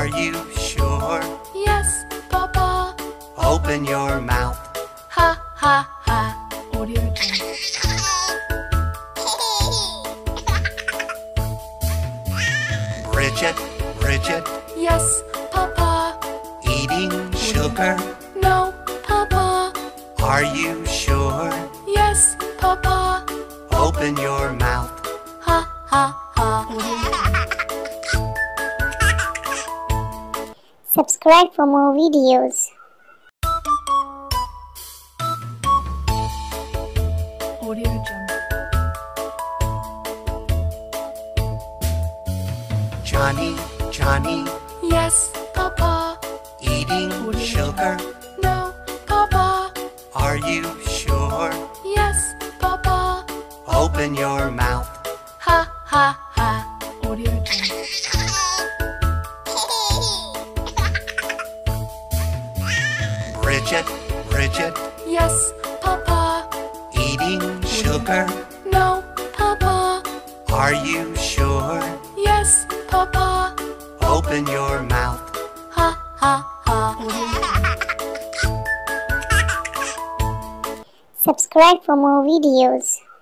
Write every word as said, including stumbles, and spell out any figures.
Are you sure? Yes, Papa. Open your mouth. Ha ha ha. Audio Jhonny. Bridget, Bridget, Yes, Papa. eating sugar. No, Papa. Are you sure? Yes, Papa. Open your mouth. Ha ha ha. Subscribe for more videos. Audio Jhonny. Jhonny, Jhonny, Yes, Papa. eating sugar. No, Papa. Are you sure? Yes, Papa. Open your mouth. Ha ha ha. Audio Jhonny. Bridget, Bridget, Yes, Papa. eating sugar. No, Papa. Are you sure? Yes, Papa. Open your mouth. Ha ha ha. Subscribe for more videos.